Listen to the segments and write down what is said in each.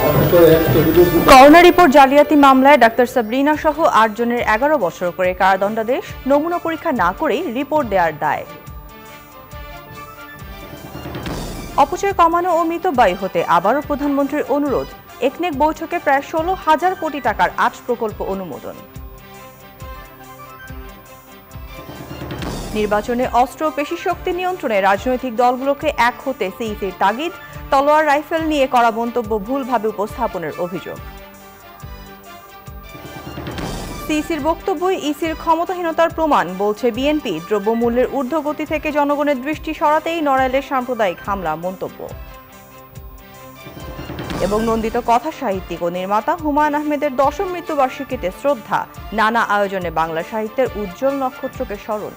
Corona report জালিয়াতি মামলায় doctor Sabrina সহ ৮ জনের ১১ বছর করে কারাদণ্ডাদেশ, নমুনা পরীক্ষা না করেই রিপোর্ট দেওয়ার দায়। অপচয় কমানো ও মিতব্যয়ী হতে আবারও প্রধানমন্ত্রীর অনুরোধ, একনেক বৈঠকে প্রায় ১৬,০০০ কোটি টাকার ৮ প্রকল্প অনুমোদন। নির্বাচনে অস্ত্র ও পেশিশক্তি নিয়ন্ত্রণে রাজনৈতিক দলগুলোকে এক হতে সিইসির তাগিদ, তলোয়ার রাইফেল নিয়ে করা মন্তব্য ভুলভাবে উপস্থাপনের অভিযোগ। সিইসির বক্তব্যই ইসির ক্ষমতাহীনতার প্রমাণ, বলছে বিএনপি। দ্রব্যমূল্যের ঊর্ধ্বগতি থেকে জনগণের দৃষ্টি সরাতেই নড়াইলের সাম্প্রদায়িক হামলা মন্তব্য। এবং নন্দিত কথা সাহিত্যিক ও নির্মাতা হুমায়ুন আহমেদের ১০ম মৃত্যুবার্ষিকীতে শ্রদ্ধা, নানা আয়োজনে বাংলা সাহিত্যের উজ্জ্বল নক্ষত্রকে স্মরণ।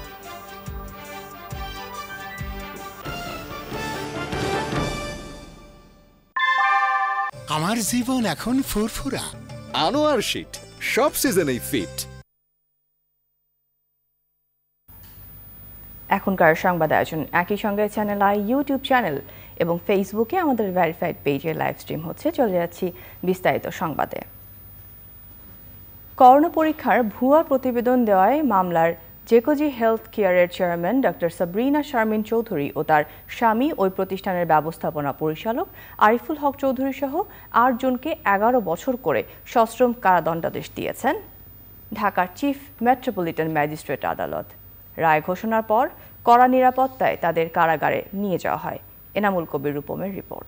আমার জীবন এখন ফুরফুরা। আনোয়ার শীট সব সিজনেই ফিট। এখনকার সংবাদ আয়োজন একই সঙ্গে চ্যানেল আই ইউটিউব চ্যানেল এবং ফেসবুকে আমাদের ভেরিফাইড পেজে লাইভ স্ট্রিম হচ্ছে। চলে যাচ্ছি বিস্তারিত সংবাদে। করোনা পরীক্ষার ভুয়া প্রতিবেদন দেওয়ায় মামলার জেকোজি হেলথ কেয়ারের চেয়ারম্যান ডক্টর সাবরিনা শারমিন চৌধুরী ও তার স্বামী ওই প্রতিষ্ঠানের ব্যবস্থাপনা পরিচালক আরিফুল হক চৌধুরী সহ ৮ জনকে ১১ বছর করে সশ্রম কারাদণ্ডাদেশ দিয়েছেন ঢাকার চিফ মেট্রোপলিটন ম্যাজিস্ট্রেট আদালত। রায় ঘোষণার পর কড়া নিরাপত্তায় তাদের কারাগারে নিয়ে যাওয়া হয়। এনামুল কবির রূপমের রিপোর্ট।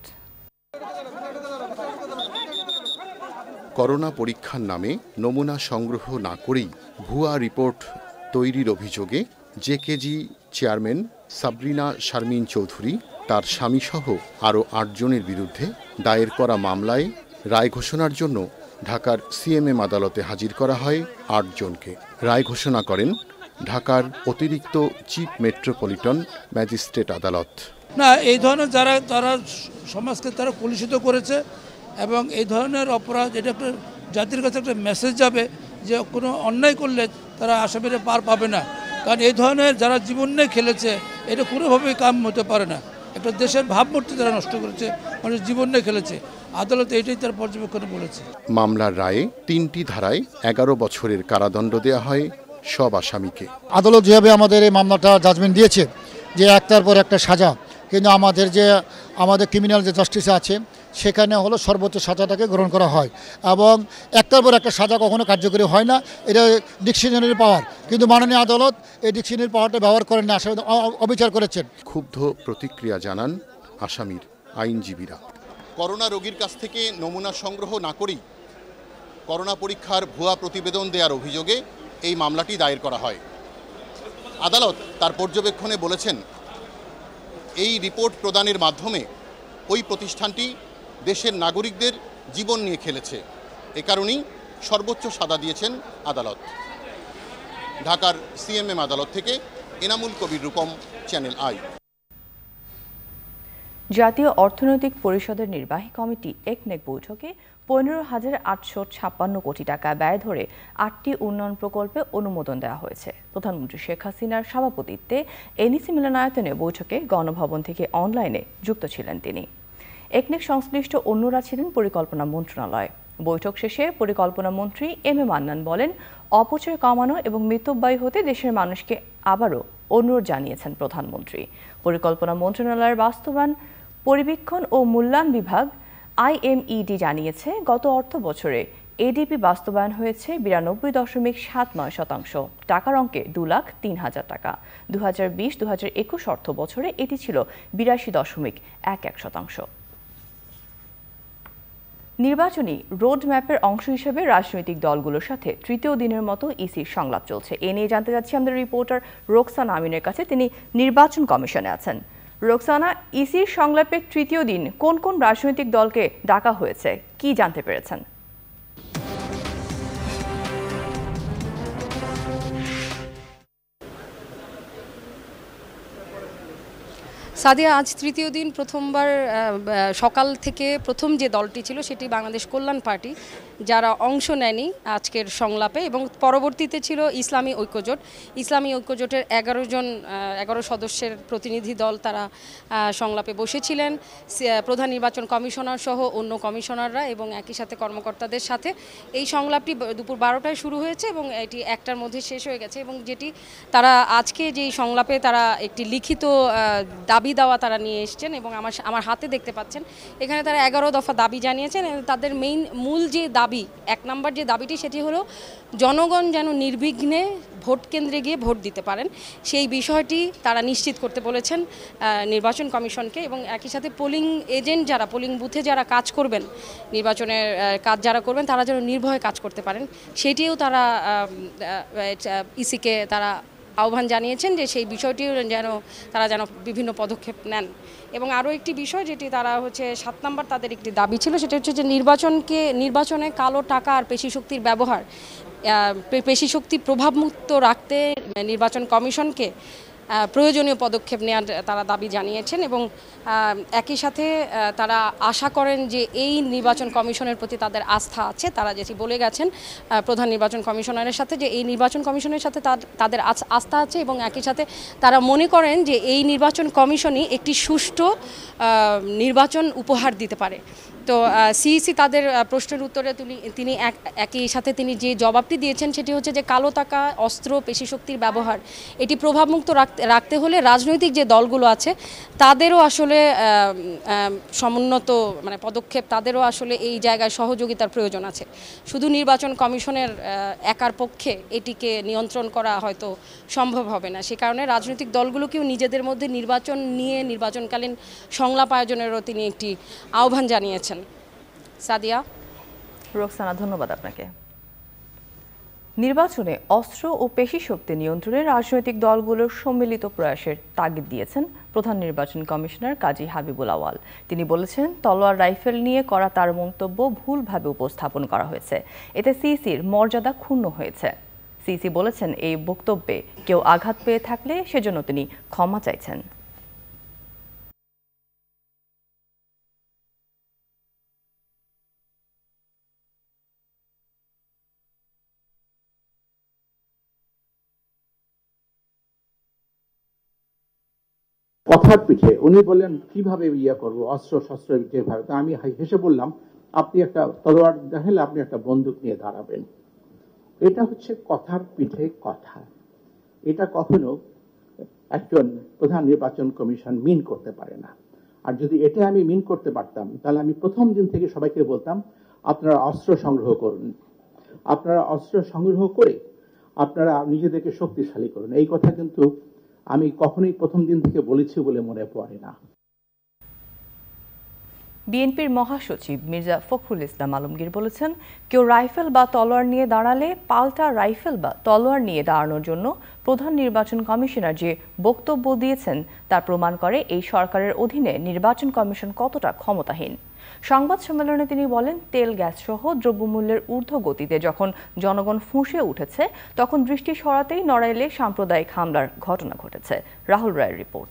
করোনা পরীক্ষার নামে নমুনা সংগ্রহ না করেই ভুয়া রিপোর্ট তৈরির অভিযোগে জেকেজি চেয়ারম্যান সাবরিনা শারমিন চৌধুরী, তার স্বামীসহ আরও ৮ জনের বিরুদ্ধে দায়ের করা মামলায় রায় ঘোষণার জন্য ঢাকার সিএমএম আদালতে হাজির করা হয় ৮ জনকে। রায় ঘোষণা করেন ঢাকার অতিরিক্ত চিফ মেট্রোপলিটন ম্যাজিস্ট্রেট আদালত। না, এই ধরনের তারা সমাজকে তারা কলুষিত করেছে এবং এই ধরনের অপরাধ, এটা একটা জাতির কাছে একটা মেসেজ যাবে যে কোনো অন্যায় করলে তারা আসামিরা পার পাবে না। কারণ এই ধরনের যারা জীবন নিয়ে খেলেছে, এটা কোনোভাবেই কাম হতে পারে না। একটা দেশের ভাবমূর্তি তারা নষ্ট করেছে, মানুষ জীবন নিয়ে খেলেছে। আদালত এটাই তার পর্যবেক্ষণে বলেছে। মামলার রায়ে 3টি ধারায় 11 বছরের কারাদণ্ড দেওয়া হয় সব আসামিকে। আদালত যেভাবে আমাদের এই মামলাটা জাজমেন্ট দিয়েছে যে একটার পর একটা সাজা, কিন্তু আমাদের ক্রিমিনাল যে জাস্টিস আছে সেখানে হলো সর্বোচ্চ সাজাটাকে গ্রহণ করা হয় এবং একটার পর একটা সাজা কখনো কার্যকরী হয় না। এটা ডিকশনারি পাওয়ার, কিন্তু মাননীয় আদালত এই ডিকশনারি পাওয়ারটা ব্যবহার করেন না, আসামি অবিচার করেছেন। ক্ষুব্ধ প্রতিক্রিয়া জানান আসামির আইনজীবীরা। করোনা রোগীর কাছ থেকে নমুনা সংগ্রহ না করেই করোনা পরীক্ষার ভুয়া প্রতিবেদন দেওয়ার অভিযোগে এই মামলাটি দায়ের করা হয়। আদালত তার পর্যবেক্ষণে বলেছেন, এই রিপোর্ট প্রদানের মাধ্যমে ওই প্রতিষ্ঠানটি দেশের নাগরিকদের জীবন নিয়ে খেলেছে। এ কারণেই সর্বোচ্চ সাজা দিয়েছেন আদালত। ঢাকার সিএমএম আদালত থেকে এনামুল কবির রূপম, চ্যানেল আই। জাতীয় অর্থনৈতিক পরিষদের নির্বাহী কমিটি একনেক বৈঠকে 15,856 কোটি টাকা ব্যয় ধরে 8টি উন্নয়ন প্রকল্পে অনুমোদন দেওয়া হয়েছে। প্রধানমন্ত্রী শেখ হাসিনার সভাপতিত্বে এনইসি মিলনায়তনে বৈঠকে গণভবন থেকে অনলাইনে যুক্ত ছিলেন তিনি। একনেক সংশ্লিষ্ট অন্যরা ছিলেন পরিকল্পনা মন্ত্রণালয়। বৈঠক শেষে পরিকল্পনা মন্ত্রী এম এ মান্নান বলেন, অপচয় কমানো এবং মিতব্যয়ী হতে দেশের মানুষকে আবারও অনুরোধ জানিয়েছেন প্রধানমন্ত্রী। পরিকল্পনা মন্ত্রণালয়ের বাস্তবায়ন পরিবীক্ষণ ও মূল্যায়ন বিভাগ আইএমইডি জানিয়েছে, গত অর্থ বছরে এডিপি বাস্তবায়ন হয়েছে 92.79%। টাকার অঙ্কে 2,03,000 টাকা। 2020-2021 অর্থ বছরে এটি ছিল 82.11%। নির্বাচনী রোডম্যাপের অংশ হিসেবে রাজনৈতিক দলগুলোর সাথে তৃতীয় দিনের মতো ইসির সংলাপ চলছে। এ নিয়ে জানতে যাচ্ছি আমাদের রিপোর্টার রোকসানা আমিনের কাছে, তিনি নির্বাচন কমিশনে আছেন। রোকসানা, ইসির সংলাপের তৃতীয় দিন কোন কোন রাজনৈতিক দলকে ডাকা হয়েছে, কি জানতে পেরেছেন? সাদিয়া, আজ তৃতীয় দিন প্রথমবার সকাল থেকে প্রথম যে দলটি ছিল সেটি বাংলাদেশ কল্যাণ পার্টি, যারা অংশ নেয়নি আজকের সংলাপে, এবং পরবর্তীতে ছিল ইসলামী ঐক্যজোট। ইসলামী ঐক্যজোটের 11 সদস্যের প্রতিনিধি দল, তারা সংলাপে বসেছিলেন প্রধান নির্বাচন কমিশনার সহ অন্য কমিশনাররা এবং একই সাথে কর্মকর্তাদের সাথে। এই সংলাপটি দুপুর 12টায় শুরু হয়েছে এবং এটি 1টার মধ্যে শেষ হয়ে গেছে, এবং যেটি তারা আজকে যেই সংলাপে তারা একটি লিখিত দাবি দাওয়া তারা নিয়ে এসছেন, এবং আমার হাতে দেখতে পাচ্ছেন এখানে তারা 11 দফা দাবি জানিয়েছেন। তাদের মূল যে দাবি, 1 নম্বর যে দাবিটি, সেটি হলো জনগণ যেন নির্বিঘ্নে ভোট কেন্দ্রে গিয়ে ভোট দিতে পারেন, সেই বিষয়টি তারা নিশ্চিত করতে বলেছেন নির্বাচন কমিশনকে। এবং একই সাথে পোলিং এজেন্ট যারা, পোলিং বুথে যারা কাজ করবেন, নির্বাচনের কাজ যারা করবেন, তারা যেন নির্ভয়ে কাজ করতে পারেন, সেটিও তারা ইসিকে তারা আহ্বান জানিয়েছেন যে সেই বিষয়টিও তারা যেন বিভিন্ন পদক্ষেপ নেন। এবং আরও একটি বিষয় যেটি তারা 7 নম্বর তাদের একটি দাবি ছিল, সেটা হচ্ছে যে নির্বাচনে কালো টাকা আর পেশিশক্তির ব্যবহার, পেশিশক্তি প্রভাবমুক্ত রাখতে নির্বাচন কমিশনকে প্রয়োজনীয় পদক্ষেপ নেওয়ার তারা দাবি জানিয়েছেন। এবং একই সাথে তারা আশা করেন যে এই নির্বাচন কমিশনের প্রতি তাদের আস্থা আছে। তারা যেটি বলে গেছেন প্রধান নির্বাচন কমিশনারের সাথে, যে এই নির্বাচন কমিশনের সাথে তাদের আস্থা আছে, এবং একই সাথে তারা মনে করেন যে এই নির্বাচন কমিশনই একটি সুষ্ঠু নির্বাচন উপহার দিতে পারে। তো সিইসি তাদের প্রশ্নের উত্তরে তিনি একই সাথে তিনি যে জবাবটি দিয়েছেন সেটি হচ্ছে যে কালো টাকা, অস্ত্র, পেশিশক্তির ব্যবহার এটি প্রভাবমুক্ত রাখতে হলে রাজনৈতিক যে দলগুলো আছে তাদেরও আসলে সমুন্নত পদক্ষেপ, তাদেরও আসলে এই জায়গায় সহযোগিতার প্রয়োজন আছে। শুধু নির্বাচন কমিশনের একার পক্ষে এটিকে নিয়ন্ত্রণ করা হয়তো সম্ভব হবে না। সে কারণে রাজনৈতিক দলগুলোকেও নিজেদের মধ্যে নির্বাচন নিয়ে নির্বাচনকালীন সংলাপ আয়োজনেরও তিনি একটি আহ্বান জানিয়েছেন। সাদিয়া, রোকসানা, ধন্যবাদ আপনাকে। নির্বাচনে অস্ত্র ও পেশিশক্তি নিয়ন্ত্রণে রাজনৈতিক দলগুলোর সম্মিলিত প্রয়াসের তাগিদ দিয়েছেন প্রধান নির্বাচন কমিশনার কাজী হাবিবুল আওয়াল। তিনি বলেছেন, তলোয়ার রাইফেল নিয়ে করা তার মন্তব্য ভুলভাবে উপস্থাপন করা হয়েছে, এতে সিইসির মর্যাদা ক্ষুণ্ণ হয়েছে। সিইসি বলেছেন, এই বক্তব্যে কেউ আঘাত পেয়ে থাকলে সেজন্য তিনি ক্ষমা চাইছেন। কথার পিঠে উনি বললেন কিভাবে করবো, অস্ত্র শস্ত্র যেভাবে। তো আমি হেসে বললাম, আপনি একটা তলোয়ার দেখালে আপনি একটা বন্দুক নিয়ে দাঁড়াবেন। এটা হচ্ছে কথার পিঠে কথা। এটা কখনো একজন প্রধান নির্বাচন কমিশন মিন করতে পারে না। আর যদি এটা আমি মিন করতে পারতাম, তাহলে আমি প্রথম দিন থেকে সবাইকে বলতাম, আপনারা অস্ত্র সংগ্রহ করুন, আপনারা অস্ত্র সংগ্রহ করে আপনারা নিজেদেরকে শক্তিশালী করুন। এই কথা কিন্তু আমি কখনোই প্রথম দিন থেকে বলেছি বলে মনে পড়ে না। বিএনপির মহাসচিব মির্জা ফখরুল ইসলাম আলমগীর বলেছেন, কেউ রাইফেল বা তলোয়ার নিয়ে দাঁড়ালে পাল্টা রাইফেল বা তলোয়ার নিয়ে দাঁড়ানোর জন্য প্রধান নির্বাচন কমিশনার যে বক্তব্য দিয়েছেন তা প্রমাণ করে এই সরকারের অধীনে নির্বাচন কমিশন কতটা ক্ষমতাহীন। সংবাদ সম্মেলনে তিনি বলেন, তেল গ্যাস সহ দ্রব্যমূল্যের ঊর্ধ্বগতিতে যখন জনগণ ফুঁসে উঠেছে তখন দৃষ্টি সরাতেই নড়াইলে সাম্প্রদায়িক হামলার ঘটনা ঘটেছে। রাহুল রায়ের রিপোর্ট।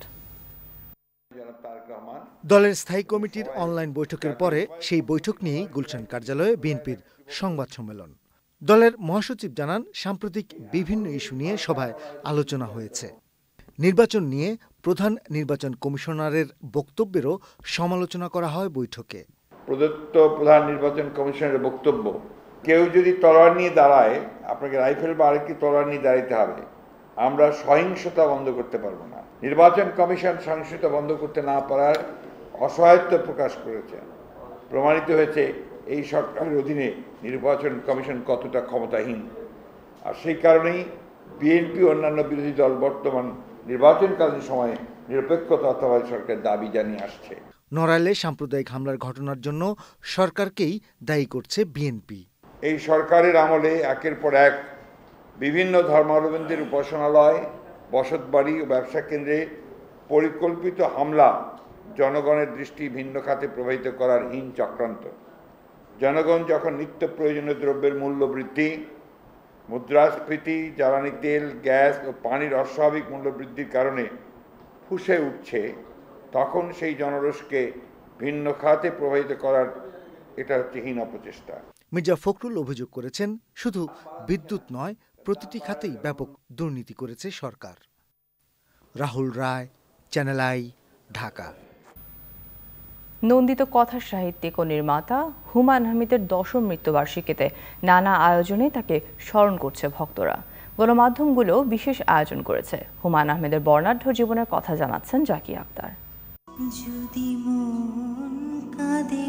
দলের স্থায়ী কমিটির অনলাইন বৈঠকের পরে সেই বৈঠক নিয়েই গুলশান কার্যালয়ে বিএনপির সংবাদ সম্মেলন। দলের মহাসচিব জানান, সাম্প্রতিক বিভিন্ন ইস্যু নিয়ে সভায় আলোচনা হয়েছে। নির্বাচন নিয়ে প্রধান নির্বাচন কমিশনারের বক্তব্যেরও সমালোচনা করা হয় বৈঠকে। প্রদত্ত প্রধান নির্বাচন কমিশনারের বক্তব্য, কেউ যদি তলোয়ার নিয়ে দাঁড়ায়, আপনাকে রাইফেল বা আরেকটি তলোয়ার নিয়ে দাঁড়াতে হবে। আমরা সহিংসতা বন্ধ করতে পারবো না। নির্বাচন কমিশন সহিংসতা বন্ধ করতে না পারার অসহায়ত্ব প্রকাশ করেছে। প্রমাণিত হয়েছে এই সরকারের অধীনে নির্বাচন কমিশন কতটা ক্ষমতাহীন। আর সেই কারণেই বিএনপি অন্যান্য বিরোধী দল বর্তমান নির্বাচনকালীন সময়ে নিরপেক্ষ তত্ত্বাবধায়ক সরকারের দাবি জানিয়ে আসছে। নড়াইলে সাম্প্রদায়িক হামলার ঘটনার জন্য সরকারকেই দায়ী করছে বিএনপি। এই সরকারের আমলে একের পর এক বিভিন্ন ধর্মাবলম্বীদের উপাসনালয়, বসতবাড়ি ও ব্যবসা কেন্দ্রে পরিকল্পিত হামলা জনগণের দৃষ্টি ভিন্ন খাতে প্রবাহিত করার হীন চক্রান্ত। জনগণ যখন নিত্য প্রয়োজনীয় দ্রব্যের মূল্য বৃদ্ধি, মুদ্রাস্ফীতি, জ্বালানি তেল, গ্যাস ও পানির অস্বাভাবিক মূল্য বৃদ্ধির কারণে ফুঁসে উঠছে, তখন সেই জনরোষকে ভিন্ন খাতে প্রবাহিত করার এটা হচ্ছে হীন প্রচেষ্টা। মির্জা ফখরুল অভিযোগ করেছেন, শুধু বিদ্যুৎ নয়, প্রতিটি খাতেই ব্যাপক দুর্নীতি করেছে সরকার। Rahul Roy, channel I, Dhaka. নন্দিত কথা সাহিত্যিক ও নির্মাতা হুমায়ুন আহমেদের ১০ম মৃত্যুবার্ষিকীতে নানা আয়োজনে তাকে স্মরণ করছে ভক্তরা। গণমাধ্যমগুলো বিশেষ আয়োজন করেছে। হুমায়ুন আহমেদের বর্ণাঢ্য জীবনের কথা জানাচ্ছেন জাকিয়া আক্তার। যদি মন কাঁদে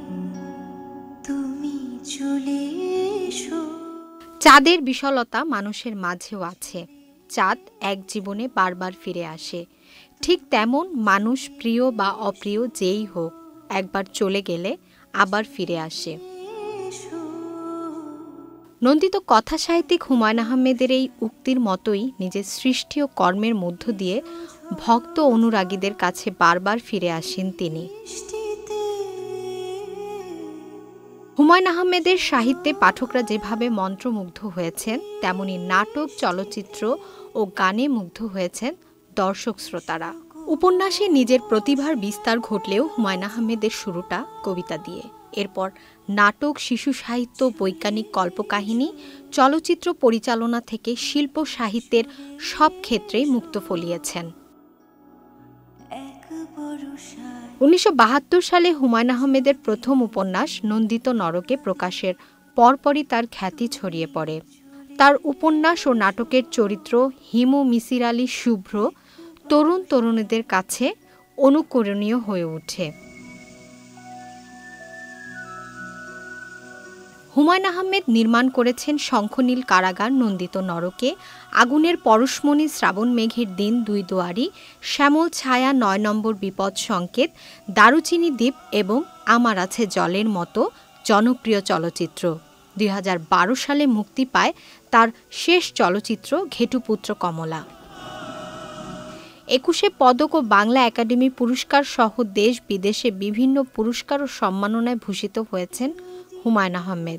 তুমি চলে এসো। চাঁদের বিশালতা মানুষের মাঝেও আছে। চাঁদ এক জীবনে বারবার ফিরে আসে। ঠিক তেমন মানুষ, প্রিয় বা অপ্রিয় যেই হোক, একবার চলে গেলে আবার ফিরে আসে। নন্দিত কথা সাহিত্যিক হুমায়ুন আহমেদের এই উক্তির মতোই নিজের সৃষ্টি ও কর্মের মধ্য দিয়ে ভক্ত অনুরাগীদের কাছে বারবার ফিরে আসেন তিনি। হুমায়ুন আহমেদের সাহিত্যে পাঠকরা যেভাবে মন্ত্রমুগ্ধ হয়েছেন, তেমনি নাটক, চলচ্চিত্র ও গানে মুগ্ধ হয়েছেন দর্শক শ্রোতারা। উপন্যাসে নিজের প্রতিভার বিস্তার ঘটলেও হুমায়ুন আহমেদের শুরুটা কবিতা দিয়ে। এরপর নাটক, শিশু সাহিত্য, বৈজ্ঞানিক কল্পকাহিনী, চলচ্চিত্র পরিচালনা থেকে শিল্প সাহিত্যের সব ক্ষেত্রেই মুক্ত ফলিয়েছেন। ১৯৭২ সালে হুমায়ুন আহমেদের প্রথম উপন্যাস নন্দিত নরকে প্রকাশের পরপরই তার খ্যাতি ছড়িয়ে পড়ে। তার উপন্যাস ও নাটকের চরিত্র হিমু, মিসির আলী, শুভ্র তরুণ তরুণীদের কাছে অনুকরণীয় হয়ে ওঠে। হুমায়ুন আহমেদ নির্মাণ করেছেন শঙ্খনীল কারাগার, নন্দিত নরকে, আগুনের পরশমণি, শ্রাবণ মেঘের দিন, দুই দুয়ারি, শ্যামল ছায়া, ৯ নম্বর বিপদ সংকেত, দারুচিনি দ্বীপ এবং আমার আছে জলের মতো জনপ্রিয় চলচ্চিত্র। ২০১২ সালে মুক্তি পায় তার শেষ চলচ্চিত্র ঘেটুপুত্র কমলা। ২১ পদক ও বাংলা একাডেমি পুরস্কার সহ দেশ বিদেশে বিভিন্ন পুরস্কার ও সম্মাননায় ভূষিত হয়েছেন হুমায়ুন আহমেদ।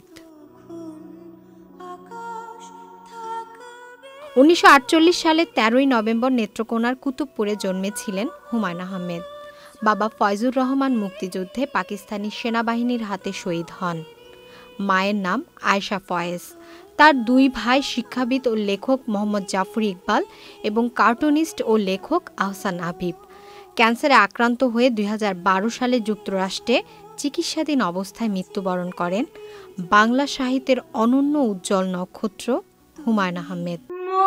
১৯৪৮ সালে ১৩ই নভেম্বর নেত্রকোনার কুতুবপুরে জন্মেছিলেন হুমায়ুন আহমেদ। বাবা ফয়জুর রহমান মুক্তিযুদ্ধে পাকিস্তানি সেনাবাহিনীর হাতে শহীদ হন। মায়ের নাম আয়েশা ফয়েজ। তার ২ ভাই শিক্ষাবিদ ও লেখক মোহাম্মদ জাফর ইকবাল এবং কার্টুনিস্ট ও লেখক আহসান হাবিব। ক্যান্সারে আক্রান্ত হয়ে ২০১২ সালে যুক্তরাষ্ট্রে চিকিৎসাধীন অবস্থায় মৃত্যুবরণ করেন বাংলা সাহিত্যের অনন্য উজ্জ্বল নক্ষত্র হুমায়ুন আহমেদ।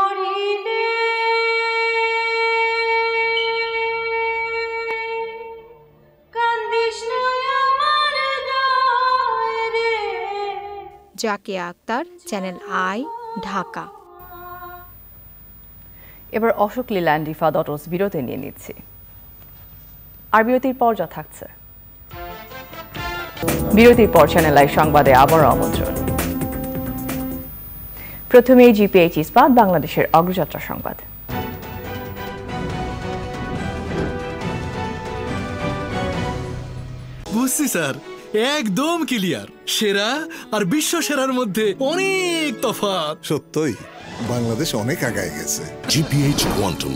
Zakia Akter, channel I, Dhaka. এবার অশোক লীল্যান্ড রিফাত অটোস বিরতি নিয়ে নিচ্ছি। আর বিরতির পর যা থাকছে। বিরতির পর চ্যানেল আই সংবাদে আবার আমন্ত্রণ। প্রথমেই জিপিএইচ ইস্পাত বাংলাদেশের অগ্রযাত্রা সংবাদ। বুঝছি স্যার, একদম ক্লিয়ার। সেরা আর বিশ্ব সেরার মধ্যে অনেক তফাৎ। সত্যই বাংলাদেশ অনেক আগায় গেছে। GPH quantum.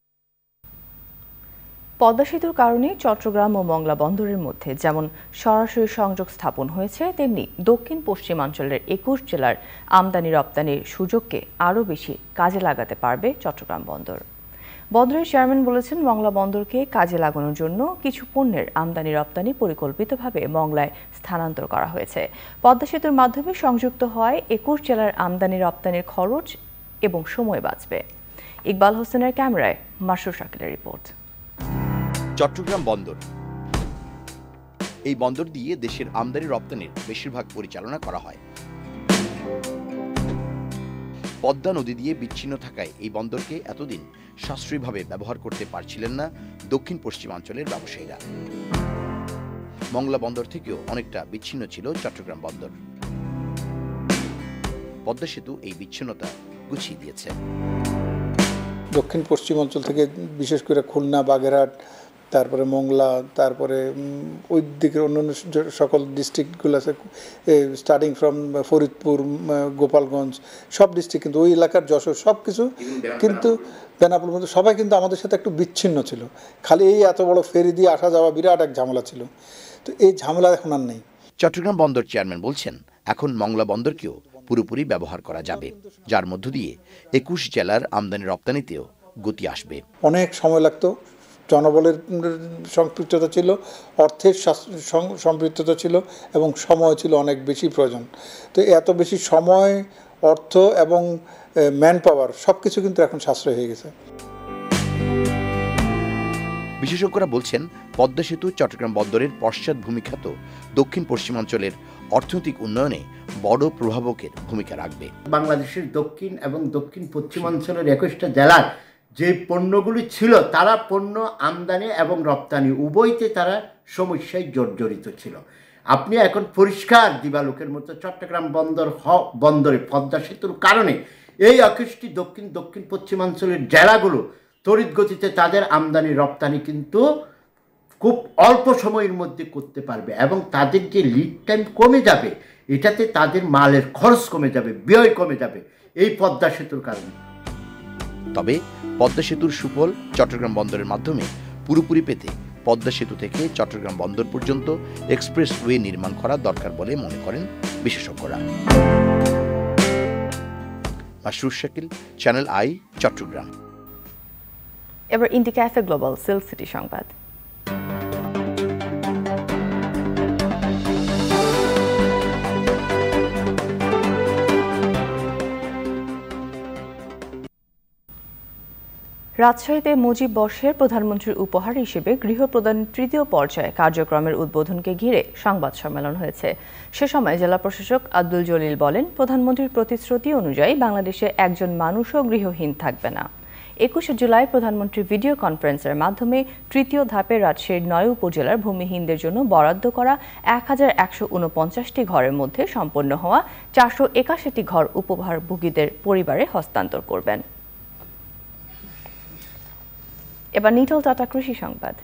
পদ্মা সেতুর কারণে চট্টগ্রাম ও মংলা বন্দরের মধ্যে যেমন সরাসরি সংযোগ স্থাপন হয়েছে, তেমনি দক্ষিণ পশ্চিমাঞ্চলের ২১ জেলার আমদানি রপ্তানির সুযোগকে আরও বেশি কাজে লাগাতে পারবে চট্টগ্রাম বন্দর। বন্দরের চেয়ারম্যান বলেছেন, মংলা বন্দরকে কাজে লাগানোর জন্য কিছু পণ্যের আমদানি রপ্তানি পরিকল্পিতভাবে মংলায় স্থানান্তর করা হয়েছে। পদ্মা সেতুর মাধ্যমে সংযুক্ত হয় ২১ জেলার আমদানি রপ্তানির খরচ এবং সময় বাঁচবে। ইকবাল হোসেনের ক্যামেরায় মাসুর শাকিলের রিপোর্ট। চট্টগ্রাম বন্দর, এই বন্দর দিয়ে দেশের আমদানি রপ্তানির বেশিরভাগ পরিচালনা করা হয়। পদ্মা নদী দিয়ে বিচ্ছিন্ন থাকায় এই বন্দরকে এতদিন সাশ্রয়ীভাবে ব্যবহার করতে পারছিলেন না দক্ষিণ পশ্চিমাঞ্চলের ব্যবসায়ীরা। মংলা বন্দর থেকেও অনেকটা বিচ্ছিন্ন ছিল চট্টগ্রাম বন্দর। পদ্মা সেতু এই বিচ্ছিন্নতা গুছিয়ে দিয়েছে। দক্ষিণ পশ্চিমাঞ্চল থেকে বিশেষ করে খুলনা, বাগেরহাট, তারপরে মংলা, তারপরে ওই দিকের অন্যান্য সকল ডিস্ট্রিক্টগুলো আছে, স্টার্টিং ফ্রম ফরিদপুর, গোপালগঞ্জ, সব ডিস্ট্রিক্ট কিন্তু ওই এলাকার যশোর সব কিছু, কিন্তু বেনাপোল মধ্যে সবাই কিন্তু আমাদের সাথে একটু বিচ্ছিন্ন ছিল। খালি এই এত বড় ফেরি দিয়ে আসা যাওয়া বিরাট এক ঝামেলা ছিল, তো এই ঝামেলা এখন আর নেই। চট্টগ্রাম বন্দর চেয়ারম্যান বলছেন, এখন মংলা বন্দরকেও পুরোপুরি ব্যবহার করা যাবে, যার মধ্য দিয়ে 21 জেলার আমদানি রপ্তানিতেও গতি আসবে। অনেক সময় লাগতো, জনবলের সম্পৃক্ততা ছিল, অর্থের সম্পৃক্ততা ছিল এবং সময় ছিল অনেক বেশি প্রয়োজন। তো এত বেশি সময়, অর্থ এবং ম্যান পাওয়ার সব কিছু কিন্তু এখন সাশ্রয় হয়ে গেছে। বিশেষজ্ঞরা বলছেন, পদ্মা সেতু চট্টগ্রাম বন্দরের পশ্চাৎভূমি খ্যাত দক্ষিণ পশ্চিমাঞ্চলের অর্থনৈতিক উন্নয়নে বড় প্রভাবকের ভূমিকা রাখবে। বাংলাদেশের দক্ষিণ এবং দক্ষিণ পশ্চিমাঞ্চলের 21টা জেলার যে পণ্যগুলি ছিল, তারা পণ্য আমদানি এবং রপ্তানি উভয়তে তারা সমস্যায় জর্জরিত ছিল। আপনি এখন পরিষ্কার দিবালোকের মতো চট্টগ্রাম বন্দরে পদ্মা সেতুর কারণে এই 21টি দক্ষিণ পশ্চিমাঞ্চলের জেলাগুলো তড়িৎ গতিতে তাদের আমদানি রপ্তানি কিন্তু খুব অল্প সময়ের মধ্যে করতে পারবে এবং তাদের যে লিড টাইম কমে যাবে, এটাতে তাদের মালের খরচ কমে যাবে, ব্যয় কমে যাবে এই পদ্মা সেতুর কারণে। তবে পদ্মা সেতুর সুফল চট্টগ্রাম বন্দরের মাধ্যমে পুরোপুরি পেতে পদ্মা সেতু থেকে চট্টগ্রাম বন্দর পর্যন্ত এক্সপ্রেসওয়ে নির্মাণ করা দরকার বলে মনে করেন বিশেষজ্ঞরা। Masrur Shakil, channel I, Chattogram. এবার indie cafe global silk city সংবাদ। রাজশাহীতে মুজিব বর্ষের প্রধানমন্ত্রীর উপহার হিসেবে গৃহ প্রদানের ৩য় পর্যায়ে কার্যক্রমের উদ্বোধনকে ঘিরে সংবাদ সম্মেলন হয়েছে। সে সময় জেলা প্রশাসক আব্দুল জলিল বলেন, প্রধানমন্ত্রীর প্রতিশ্রুতি অনুযায়ী বাংলাদেশে একজন মানুষও গৃহহীন থাকবে না। 21শে জুলাই প্রধানমন্ত্রী ভিডিও কনফারেন্সের মাধ্যমে ৩য় ধাপে রাজশাহীর ৯ উপজেলার ভূমিহীনদের জন্য বরাদ্দ করা ১,১৪৯টি ঘরের মধ্যে সম্পন্ন হওয়া ৪৮১টি ঘর উপহারভোগীদের পরিবারে হস্তান্তর করবেন। এবার নিটল টাটা কৃষি সংবাদ।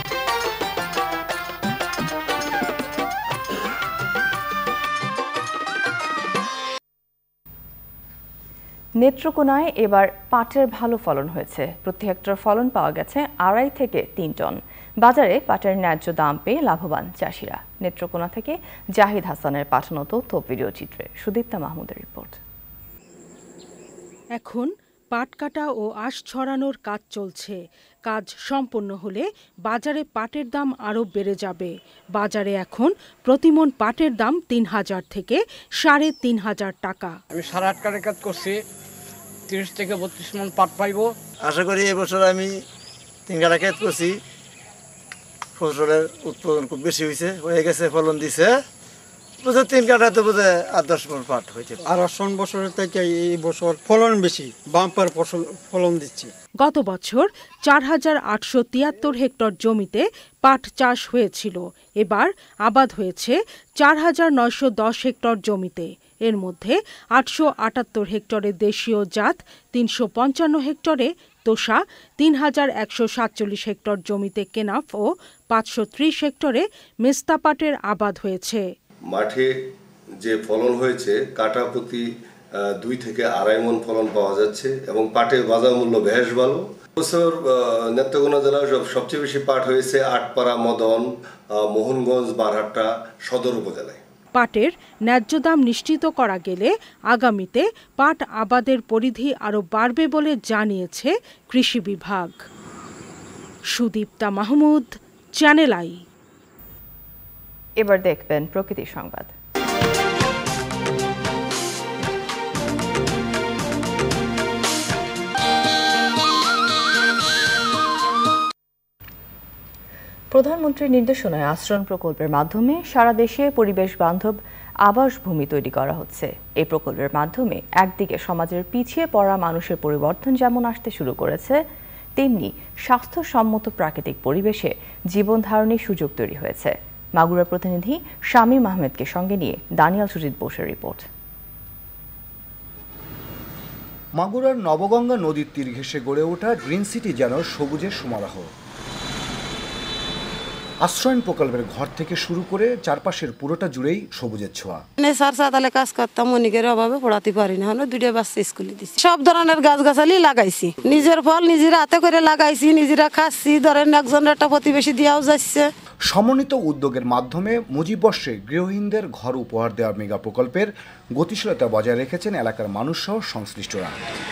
নেত্রকোনায় এবার পাটের ভালো ফলন হয়েছে। প্রতি হেক্টর ফলন পাওয়া গেছে ২.৫ থেকে ৩ টন। বাজারে পাটের ন্যায্য দাম পেয়ে লাভবান চাষিরা। নেত্রকোনা থেকে জাহিদ হাসানের পাঠানো তথ্য ভিডিও চিত্রে সুদীপ্তা মাহমুদের রিপোর্ট। এখন পাট কাটা ও আঁশ ছড়ানোর কাজ চলছে। কাজ সম্পন্ন হলে বাজারে পাটের দাম আরও বেড়ে যাবে। বাজারে এখন প্রতিমণ পাটের দাম ৩,০০০ থেকে ৩,৫০০ টাকা। আমি 8.5 কাঠের কাজ করছি, 30 থেকে 32 মণ পাট পাইব। আশা করি এবছর আমি 3 কাঠা ক্ষেত করছি, ফসলের উৎপাদন খুব বেশি হয়ে গেছে, ফলন দিছে। 3 কাঠাতে বোধহয় 8-10 মণ পাট হয়েছে। আর বছরের থেকে এই বছর ফলন বেশি, বাম্পার ফলন দিচ্ছি। গত বছর ৪,৮৭৩ হেক্টর জমিতে পাট চাষ হয়েছিল। এবার আবাদ হয়েছে ৪,৯১০ হেক্টর জমিতে। এর মধ্যে ৮৭৮ হেক্টরে দেশীয় জাত, ৩৫৫ হেক্টরে তোষা, ৩,১৪৭ হেক্টর জমিতে কেনাফ ও ৫৩০ হেক্টরে মেস্তা পাটের আবাদ হয়েছে। মাঠে যে ফলন হয়েছে, কাটা প্রতি 2 থেকে 2.5 মণ ফলন পাওয়া যাচ্ছে এবং পাটের বাজার মূল্য বেশ ভালো। বছর নেত্রকোনা জেলার সবচেয়ে বেশি পাট হয়েছে আটপাড়া, মদন, মোহনগঞ্জ, বারহাট্টা সদর উপজেলায়। পাটের ন্যায্য দাম নিশ্চিত করা গেলে আগামীতে পাট আবাদের পরিধি আরও বাড়বে বলে জানিয়েছে কৃষি বিভাগ। Sudipta Mahmud, channel I. এবার দেখবেন প্রকৃতি সংবাদ। প্রধানমন্ত্রীর নির্দেশনায় আশ্রয়ণ প্রকল্পের মাধ্যমে সারা দেশে পরিবেশ বান্ধব আবাসভূমি তৈরি করা হচ্ছে। এই প্রকল্পের মাধ্যমে একদিকে সমাজের পিছিয়ে পড়া মানুষের পরিবর্তন যেমন আসতে শুরু করেছে, তেমনি স্বাস্থ্যসম্মত প্রাকৃতিক পরিবেশে জীবন ধারণের সুযোগ তৈরি হয়েছে। মাগুরার প্রতিনিধি শামীম আহমেদকে সঙ্গে নিয়ে দানিয়াল সুজিত বোসের রিপোর্ট। মাগুরার নবগঙ্গা নদীর তীর ঘেঁষে গড়ে ওঠা গ্রিন সিটি যেন সবুজের সমারোহ। আশ্রয়ণ প্রকল্পের ঘর থেকে শুরু করে চারপাশের পুরোটা জুড়েই সবুজের ছোঁয়া। তাহলে কাজ করতাম, মনিকের অভাবে পড়াতে পারি না, দুইটা বাচ্চা স্কুলে দিচ্ছি। সব ধরনের গাছগাছালি লাগাইছি, নিজের ফল নিজেরা হাতে করে লাগাইছি, নিজেরা খাচ্ছি। ধরেন একজনের একটা প্রতিবেশী দেওয়াও যাচ্ছে। সমন্বিত উদ্যোগের মাধ্যমে মুজিব বর্ষে গৃহহীনদের ঘর উপহার দেওয়ার মেগা প্রকল্পের গতিশীলতা বজায় রেখেছেন এলাকার মানুষ সহ সংশ্লিষ্টরা।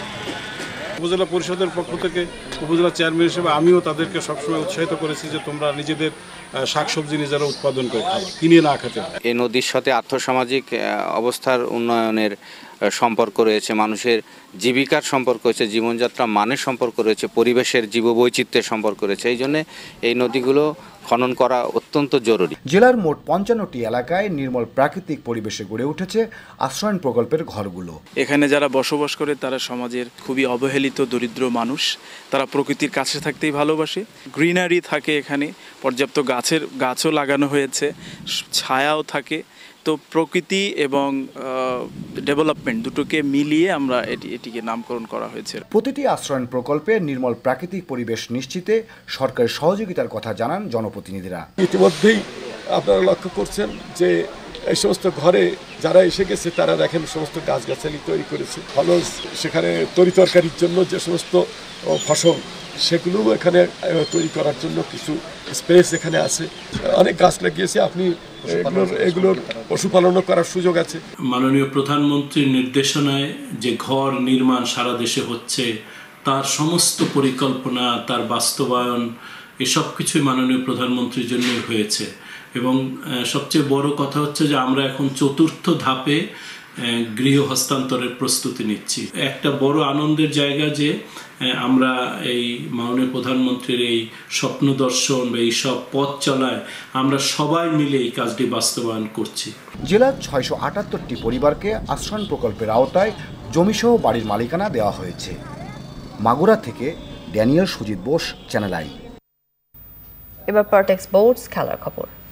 উপজেলা পরিষদের পক্ষ থেকে উপজেলা চেয়ারম্যান হিসেবে আমিও তাদেরকে সবসময় উৎসাহিত করেছি যে তোমরা নিজেদের শাকসবজি নিজেরা উৎপাদন করে খাও, কিনে না খেতে। এই নদীর সাথে আর্থসামাজিক অবস্থার উন্নয়নের সম্পর্ক রয়েছে, মানুষের জীবিকার সম্পর্ক রয়েছে, জীবনযাত্রা মানের সম্পর্ক রয়েছে, পরিবেশের জীববৈচিত্র্যের সম্পর্ক রয়েছে। এই জন্য এই নদীগুলো খনন করা অত্যন্ত জরুরি। জেলার মোট ৫৫টি এলাকায় নির্মল প্রাকৃতিক পরিবেশে গড়ে উঠেছে আশ্রয়ণ প্রকল্পের ঘরগুলো। এখানে যারা বসবাস করে তারা সমাজের খুবই অবহেলিত দরিদ্র মানুষ, তারা প্রকৃতির কাছে থাকতেই ভালোবাসে। গ্রিনারি থাকে, এখানে পর্যাপ্ত গাছও লাগানো হয়েছে, ছায়াও থাকে। তো প্রকৃতি এবং ডেভেলপমেন্ট দুটোকে মিলিয়ে আমরা এটিকে নামকরণ করা হয়েছে। প্রতিটি আশ্রয়ণ প্রকল্পে নির্মল প্রাকৃতিক পরিবেশ নিশ্চিতে সরকারের সহযোগিতার কথা জানান জনপ্রতিনিধিরা। ইতিমধ্যেই আপনারা লক্ষ্য করছেন যে এই সমস্ত ঘরে যারা এসে গেছে তারা দেখেন সমস্ত গাছগাছালি তৈরি করেছে, ফল সেখানে তরিতরকারির জন্য যে সমস্ত ফসল সেগুলো এখানে তৈরি করার জন্য কিছু স্পেস এখানে আছে, অনেক গাছ লাগিয়েছে। আপনি এগুলোর পশুপালনও করার সুযোগ আছে। মাননীয় প্রধানমন্ত্রীর নির্দেশনায় যে ঘর নির্মাণ সারা দেশে হচ্ছে, তার সমস্ত পরিকল্পনা, তার বাস্তবায়ন, এসব কিছুই মাননীয় প্রধানমন্ত্রীর জন্যই হয়েছে। এবং সবচেয়ে বড় কথা হচ্ছে যে আমরা এখন চতুর্থ ধাপে গৃহ হস্তান্তরের প্রস্তুতি নিচ্ছি। একটা বড় আনন্দের জায়গা যে আমরা এই মাননীয় প্রধানমন্ত্রীর এই স্বপ্ন দর্শন বা এই সব পথ চলায় আমরা সবাই মিলে এই কাজটি বাস্তবায়ন করছি। জেলার ৬৭৮টি পরিবারকে আশ্রয়ণ প্রকল্পের আওতায় জমিসহ বাড়ির মালিকানা দেওয়া হয়েছে। মাগুরা থেকে Daniel Sujit Bose, channel I. এবার পার্টেক্স বোর্ডস খেলার খবর।